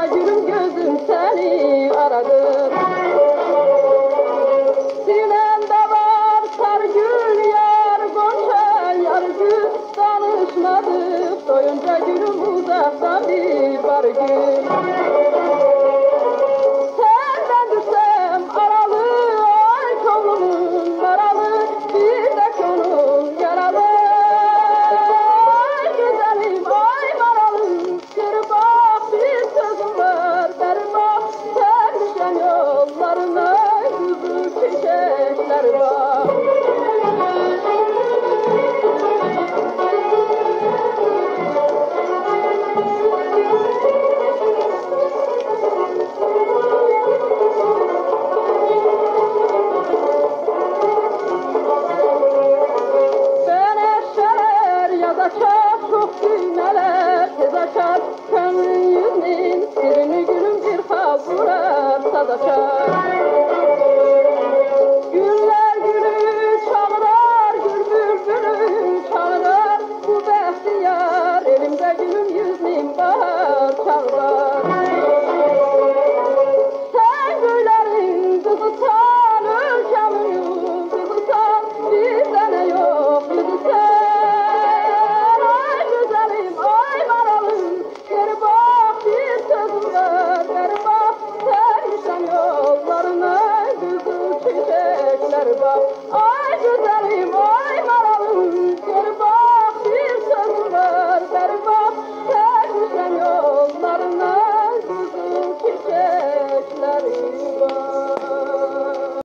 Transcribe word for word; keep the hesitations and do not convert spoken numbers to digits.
gülüm gözüm seni aradı. Sinemde var sargül yar gonca yar gül, danışmadık doyunca gülüm uzaktan bir var gül. Senden düşsem aralı ay kolumun maralı, bir de konum yaralı. Ay güzelim ay maralım, geri bak bir sözüm var beri bak. Sen düşen yollarına kuzu çiçekler var. Açar çok düğmeler, tez açar gönlün yüzünün sirini gülüm bir hal vurar, saz açar.